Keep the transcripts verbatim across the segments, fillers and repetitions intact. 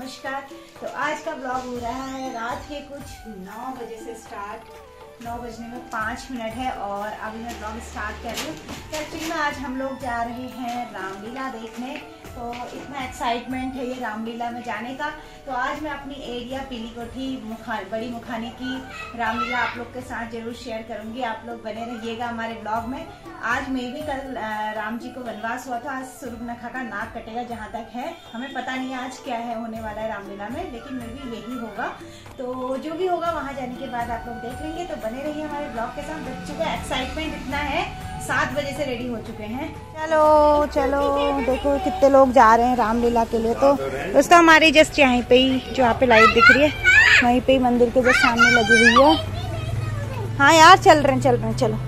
नमस्कार। तो आज का ब्लॉग हो रहा है रात के कुछ नौ बजे से स्टार्ट। नौ बजने में पाँच मिनट है और अभी मैं ब्लॉग स्टार्ट कर रही हूँ। तो एक्चुअली में आज हम लोग जा रहे हैं रामलीला देखने। तो इतना एक्साइटमेंट है ये रामलीला में जाने का। तो आज मैं अपनी एरिया पीली कोठी मुखा बड़ी मुखानी की रामलीला आप लोग के साथ जरूर शेयर करूँगी। आप लोग बने रहिएगा हमारे ब्लॉग में। आज मैं भी कल राम जी को वनवास हुआ था, आज सूर्पनखा का नाक कटेगा जहाँ तक है। हमें पता नहीं आज क्या है होने वाला है रामलीला में, लेकिन मे भी यही होगा। तो जो भी होगा वहाँ जाने के बाद आप लोग देख लेंगे। तो बने रहिए हमारे ब्लॉग के साथ। बच्चों का एक्साइटमेंट इतना है, सात बजे से रेडी हो चुके हैं। चलो चलो देखो कितने लोग जा रहे हैं रामलीला के लिए। तो दोस्तों हमारी जस्ट यहाँ पे ही जो यहाँ पे लाइट दिख रही है वहीं पे ही मंदिर के जस्ट सामने लगी हुई है। हाँ यार चल रहे हैं चल रहे हैं चलो।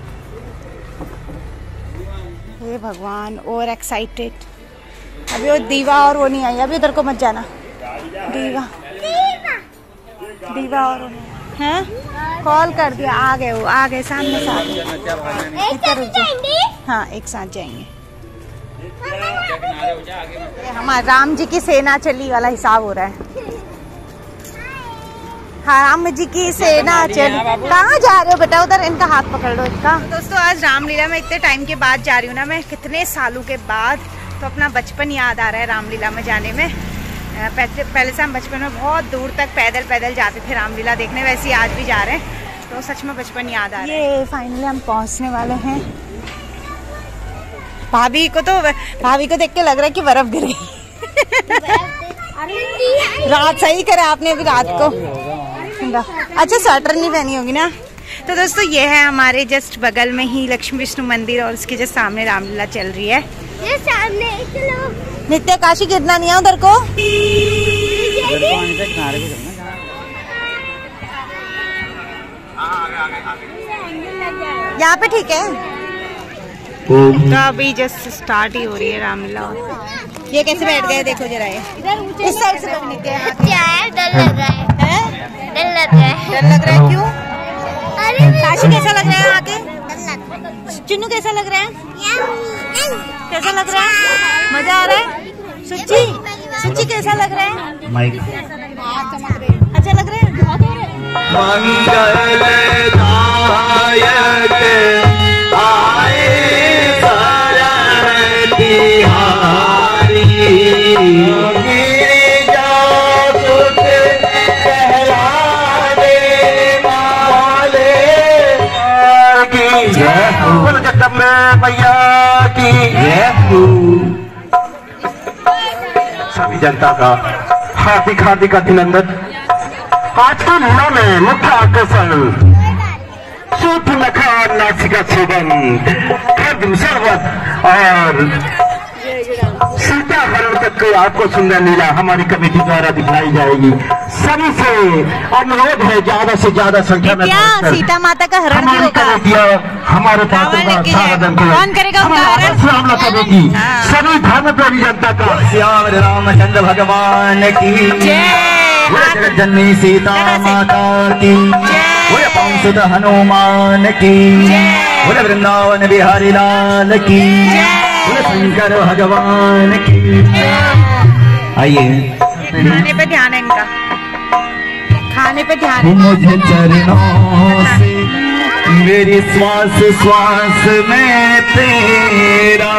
हे भगवान, और एक्साइटेड। अभी वो दीवा और वो नहीं आई, अभी उधर को मत जाना। दीवा दीवा और हैं कॉल कर दिया, आ गए वो आ गए सामने से आ गए। इधर रुक जाओ। हाँ एक साथ जाएंगे। हमारे राम जी की सेना चली वाला हिसाब हो रहा है। हाँ राम जी की सेना चली। कहाँ जा रहे हो बेटा? उधर इनका हाथ पकड़ लो इसका। दोस्तों आज रामलीला में इतने टाइम के बाद जा रही हूँ ना मैं, कितने सालों के बाद। तो अपना बचपन याद आ रहा है रामलीला में जाने में। पहले से हम बचपन में बहुत दूर तक पैदल पैदल जाते थे रामलीला देखने, वैसे ही आज भी जा रहे हैं। तो सच में बचपन याद आ रहा है। ये फाइनली हम पहुंचने वाले हैं। भाभी को तो भाभी को देख के लग रहा है कि बर्फ गिर गई। रात सही करे आपने अभी रात को। अच्छा स्वेटर नहीं पहनी होगी ना। तो दोस्तों ये है हमारे जस्ट बगल में ही लक्ष्मी विष्णु मंदिर और उसके जस्ट सामने रामलीला चल रही है। ये सामने चलो। नित्य काशी गिरना नहीं है उधर को। यहाँ पे ठीक है। तो अभी जस्ट स्टार्ट ही हो रही है रामलीला। ये कैसे बैठ गए देखो जरा, ये इस साइड से बैठने के डर लग रहा है। डर लग रहा है डर लग रहा है क्यों? अरे काशी कैसा लग रहा है आके? चुन्नू कैसा लग रहा है? कैसा लग रहा है? मजा आ रहा है? सुच्ची सुच्ची कैसा लग रहा है? माइक अच्छा लग रहा है। सभी जनता का हार्दिक हार्दिक अभिनंदन। आज के मेला में मुख्य आकर्षण सूर्पनखा नासिका छेदन, खड्ग शरबत और सीता हरण तक आपको सुंदर लीला हमारी कमेटी द्वारा दिखलाई जाएगी। सभी से अनुरोध है ज्यादा से ज्यादा संख्या में सीता माता का हरण हमारी कमेटियां हमारे पात्रों का स्वागत करें। कौन करेगा उनका हरण? श्यामला कमेटी सभी धर्म प्रेमी जनता का श्याम रामचंद्र भगवान की जय, जननी सीता माता की जय, पवन सुत हनुमान की जय, वृंदावन बिहारी लाल की जय, शंकर भगवान की। आइए खाने पे ध्यान है इनका, खाने पे ध्यान है। मुझे चरणों से मेरी श्वास श्वास में तेरा,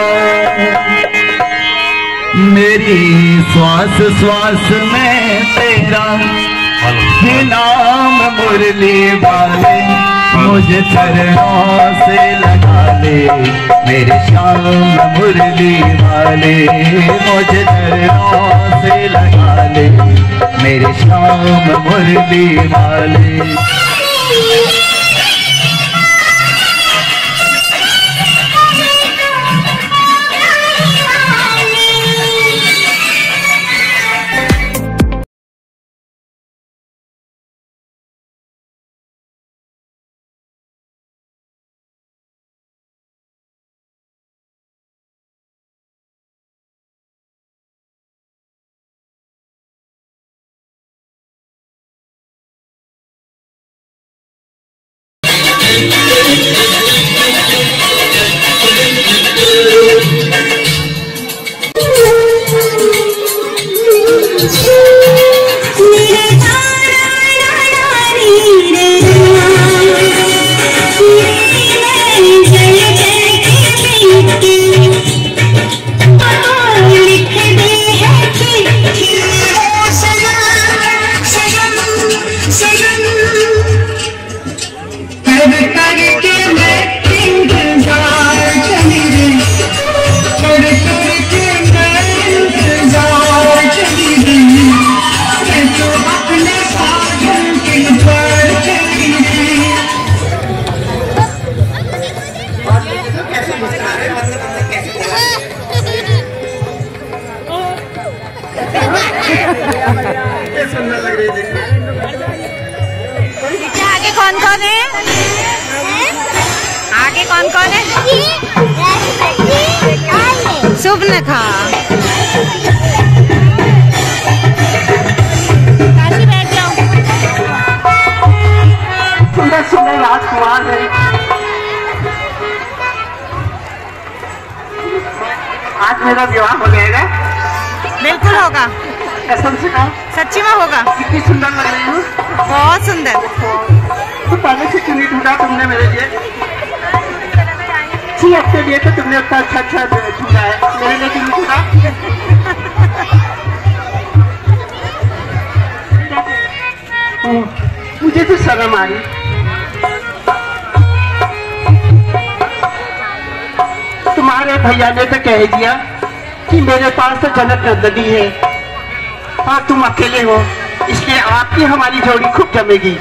मेरी श्वास श्वास में तेरा ही नाम मुरली वाले, मुझे चरणों से लगा ले मेरे श्याम मुरली वाले, मुझे चरणों से लगा ले मेरे श्याम मुरली वाले। है? आगे कौन कौन है? सुबनखा। काशी बैठ जाओ। सुंदर सुंदर राजकुमार है। आज मेरा विवाह हो जाएगा। बिल्कुल होगा। कसम से कहा? सच्ची में होगा। कितनी सुंदर लग रही हूँ। बहुत सुंदर। तो पहले से क्यों नहीं ढूंढा तुमने मेरे लिए? छह हफ्ते लिए तो तुमने उतना अच्छा अच्छा ढूंढा है, मेरे लिए क्यों नहीं ढूंढा? मुझे तो शर्म आई। तुम्हारे भैया ने तो कह दिया कि मेरे पास तो जनक नंदनी है और तुम अकेले हो, इसलिए आपकी हमारी जोड़ी खूब जमेगी।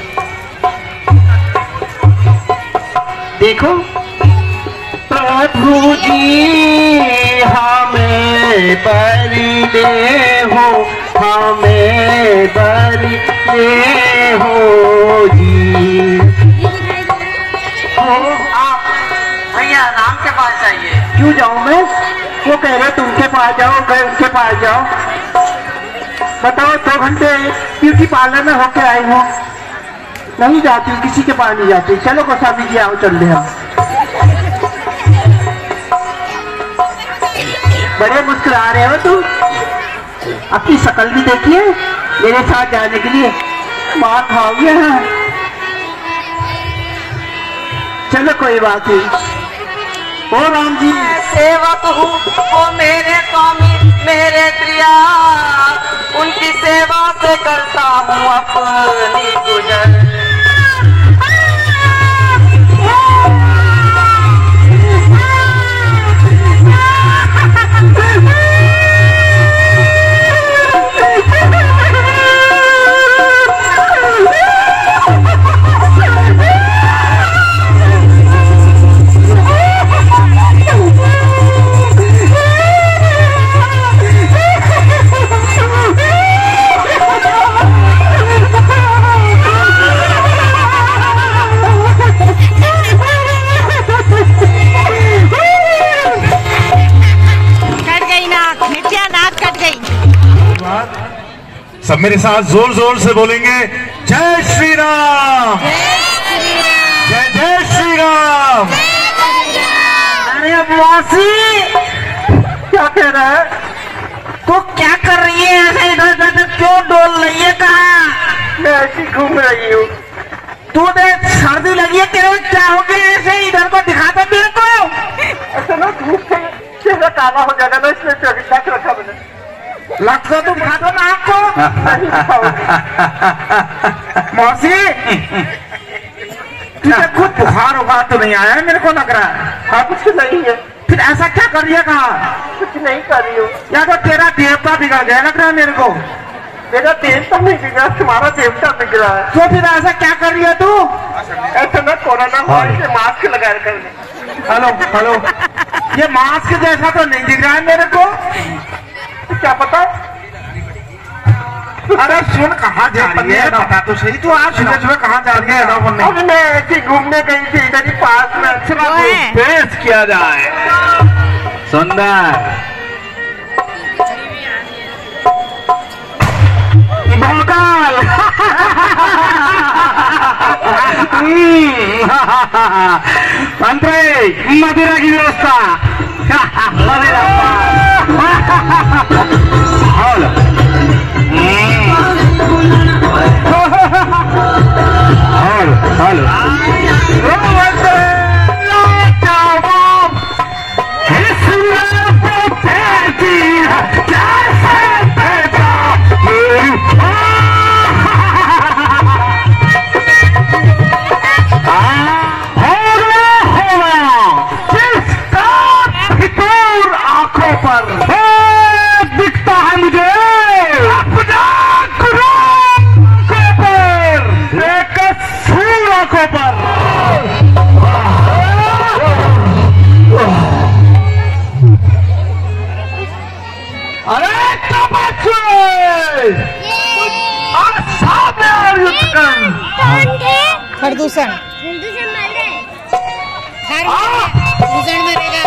देखो प्रभु जी हमें बरी दे हो, हमें बरी दे हो जी। हो आप भैया राम के पास जाइए। क्यों जाऊं मैं? वो कह रहे तुम के पास जाओ, कह उनके पास जाओ। बताओ दो घंटे ब्यूटी पार्लर में होके आई हूँ, नहीं जाती हूँ, किसी के पास नहीं जाती। चलो गोस्वामी जी आओ चल रहे हम। बड़े मुस्कुरा रहे हो तुम, अपनी शक्ल भी देखिए मेरे साथ जाने के लिए। मार खाओगे? चलो कोई बात नहीं। ओ राम जी सेवक हूँ वो मेरे स्वामी मेरे प्रिया, उनकी सेवा से करता हूँ अपनी गुजर। सब मेरे साथ जोर जोर से बोलेंगे जय श्री राम, जय जय श्री राम। अरे वासी क्या कह रहा है? तो क्या कर रही है ऐसे इधर उधर क्यों डोल रही है? कहाँ? मैं ऐसी घूम रही हूँ। तू देख सर्दी लगी है तेरे में, क्या हो गया? ऐसे इधर को दिखा दो मेरे को। ऐसा ना धूप से चेहरा काला हो जाएगा ना, इसलिए ढक रखा मैंने। लगता तुम खा दो ना आपको। मौसी तुझे खुद बुखार उखार तो नहीं आया है मेरे को लग रहा है। हाँ कुछ नहीं है। फिर ऐसा क्या कर रही है? कहा कुछ नहीं कर रही हूँ। या तो तेरा देवता बिगड़ गया लग रहा है मेरे को। मेरा देवता नहीं बिगड़ा, तुम्हारा देवता बिगड़ा है। तो फिर ऐसा क्या कर रही है तू? ऐसा ना कोरोना वायरस से मास्क लगा कर। हेलो हेलो, ये मास्क जैसा तो नहीं दिख रहा है मेरे को। क्या पता? अरे सुन, कहाँ जा रही है बता तो सही। तू आज सुबह सुबह कहाँ जा रही है? अभी मैं ऐसी घूमने गई थी इधर ही पास में। अच्छा पेश किया जाए सुंदर भोकाल। मंत्री मदिरा की व्यवस्था। मदिरा हाल हाल दिखता है मुझे अपना आंखों पर। अरे प्रदूषण से मर रहे उजड़ मरेगा।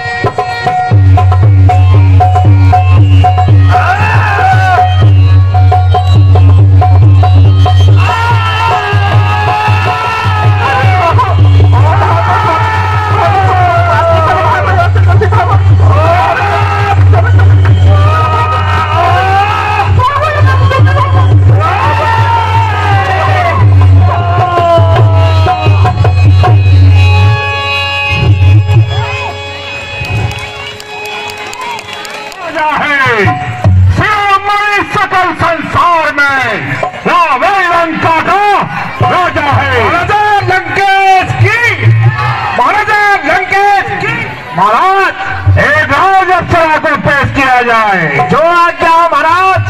सकल संसार में रावण लंका का राजा है। महाराजा लंकेश की, महाराजा लंकेश की। महाराज एक राज अप्सरा को पेश किया जाए। जो आज्ञा महाराज।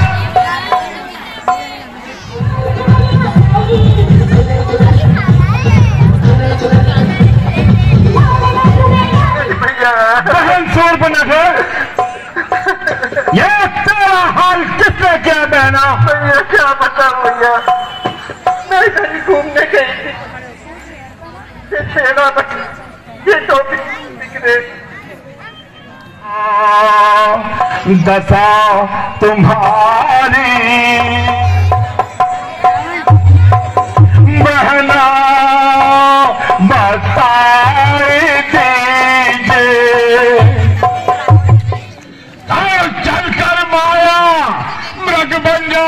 बहन शूर्पणखा, ये तेरा हाल किसने किया बहना? भैया क्या पता भैया, मैं कहीं घूमने गई थी, ये छेड़ा ये टोपी बिगड़े। दशा तुम्हारी बहना बताए दीजिए। चलकर माया मृग बन जा,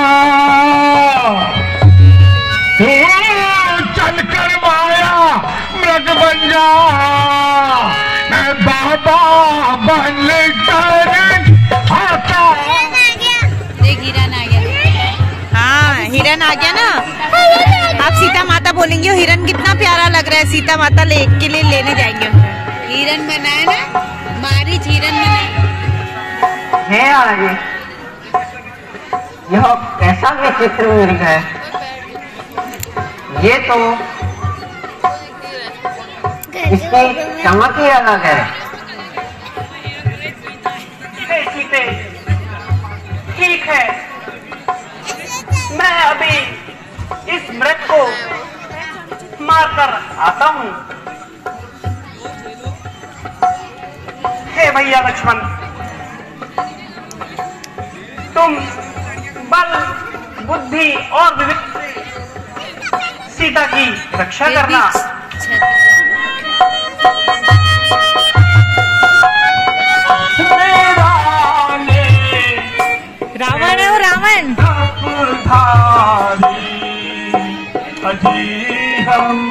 चलकर माया मृग बन जा, मैं बाबा बन कर आता। देख हिरन आ गया। हाँ हिरन आ गया ना। आप सीता माता बोलेंगे। हिरन कितना प्यारा लग रहा है। सीता माता ले के लिए लेने जाएंगे। हिरन बनाए ना, मारीच हिरन बनाए है। आगे यह कैसा विचित्र मिर्ग है? ये तो इसकी चमक ही अलग है। सीते, ठीक है, मैं अभी इस मृग को मारकर आता हूँ। हे भैया लक्ष्मण, तुम बल, बुद्धि और विवेक से सीता की रक्षा करना। रावण है वो, रावण। अजी हम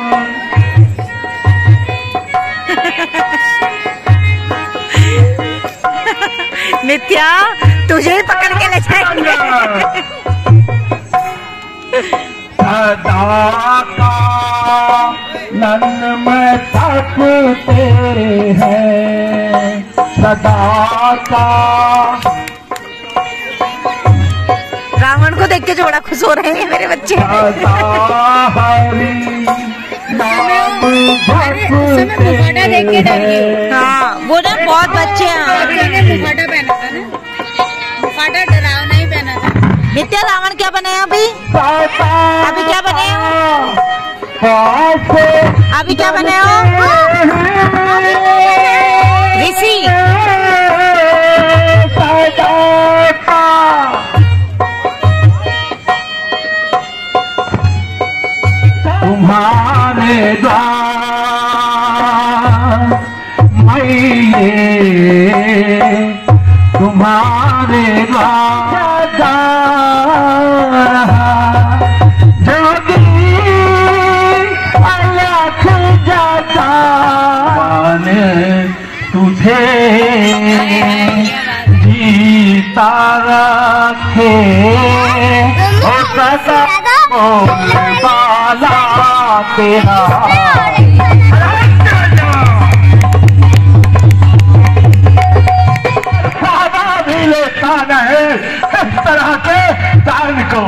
नित्या तुझे ही पकड़ के ले जाएंगे। सदा का नन में तक तेरे है, सदा का। रावण को देख के जो बड़ा खुश हो रहे हैं मेरे बच्चे। मुखौटा देख के डर गई। हाँ वो ना बहुत बच्चे हैं। मुखौटा पहना था ना, मुखौटा डरावना ही पहना था। नित्या रावण क्या बने हैं अभी? अभी क्या बने हो? अभी क्या बने हो? ऋषि। तुम्हारे द्वार मैये, तुम्हारे द्वार जोगी अलख जाता तुझे जीता रखे ओ सदा बोलने वाला तेरा। खाना भी लेता नहीं इस तरह के दान को।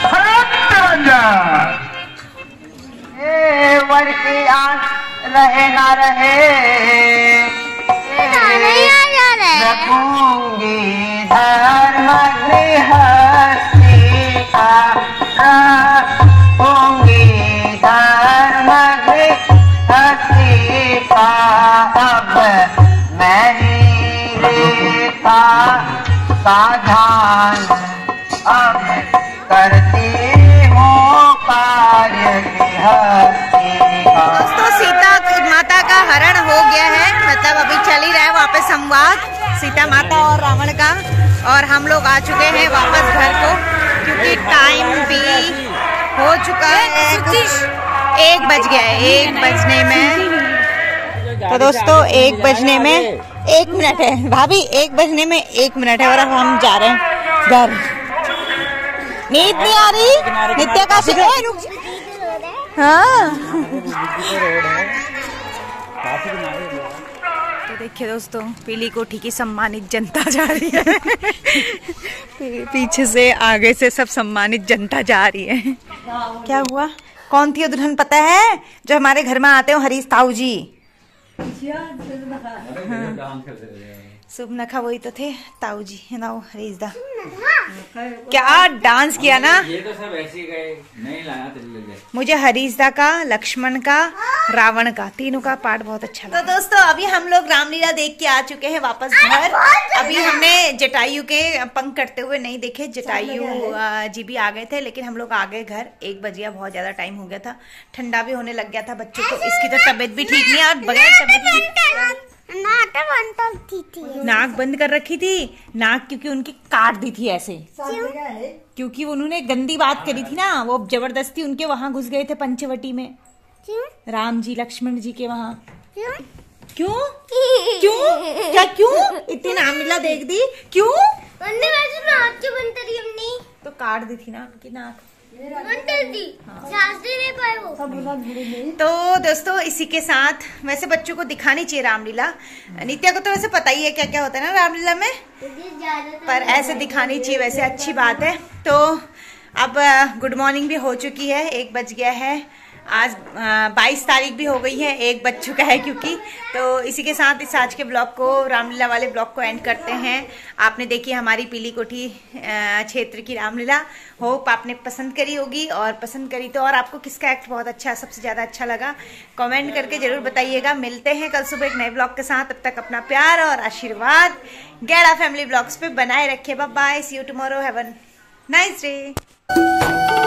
वर की आस रहे ना रहे, रखूंगी धर्म गृहस्थी का, रखूंगी धर्म लगे हसी का अब मेरी रेखा का ध्यान अब करती हूँ कार्य हसी का। दोस्तों सीता माता का हरण हो गया है, मतलब अभी चल ही रहा है वापस संवाद सीता माता और रावण का, और हम लोग आ चुके हैं वापस घर को क्योंकि टाइम भी हो चुका है, एक बज गया है। एक बजने में तो दोस्तों एक बजने में एक मिनट है भाभी, एक बजने में एक मिनट है और अब हम जा रहे हैं घर। नींद नहीं आ रही नित्या का से रुक जा। हाँ तो देखिए दोस्तों पीली कोठी की सम्मानित जनता जा रही है पीछे से आगे से सब सम्मानित जनता जा रही है। क्या हुआ? कौन थी दुल्हन पता है? जो हमारे घर में आते हो हरीश ताऊ जी। हाँ। शुभ नखा वही तो थे ताऊ जी है ना, वो हरीश दा। क्या डांस किया ना, ये तो सब ऐसे गए नहीं लाया तो मुझे हरीश दा का, लक्ष्मण का, रावण का, तीनों का पार्ट बहुत अच्छा लगा। तो दोस्तों अभी हम लोग रामलीला देख के आ चुके हैं वापस घर। अभी हमने जटायु के पंख कटते हुए नहीं देखे, जटायु जी भी आ गए थे, लेकिन हम लोग आ गए घर। एक बज गया, बहुत ज्यादा टाइम हो गया था, ठंडा भी होने लग गया था बच्चों को। इसकी तो तबीयत भी ठीक नहीं है, बगैर तबीयत नाक बंद कर रखी थी, नाक क्योंकि उनकी काट दी थी ऐसे, क्योंकि उन्होंने गंदी बात करी थी ना, वो जबरदस्ती उनके वहां घुस गए थे पंचवटी में, राम जी लक्ष्मण जी के वहां। क्यों क्यों क्या क्यों इतनी रामलीला देख दी क्यों? तो काट दी थी ना उनकी नाक। तो दोस्तों इसी के साथ वैसे बच्चों को दिखानी चाहिए रामलीला। नित्या को तो वैसे पता ही है क्या क्या होता है ना रामलीला में, पर ऐसे दिखानी चाहिए, वैसे अच्छी बात है। तो अब गुड मॉर्निंग भी हो चुकी है, एक बज गया है, आज बाईस तारीख भी हो गई है, एक बज चुका है क्योंकि। तो इसी के साथ इस आज के ब्लॉग को, रामलीला वाले ब्लॉग को एंड करते हैं। आपने देखी हमारी पीली कोठी क्षेत्र की रामलीला, होप आपने पसंद करी होगी, और पसंद करी तो और आपको किसका एक्ट बहुत अच्छा, सबसे ज़्यादा अच्छा लगा, कमेंट करके जरूर बताइएगा। मिलते हैं कल सुबह एक नए ब्लॉग के साथ, तब तक अपना प्यार और आशीर्वाद गैड़ा फैमिली ब्लॉग्स पे बनाए रखिए। Bye bye, see you tomorrow, have a nice day.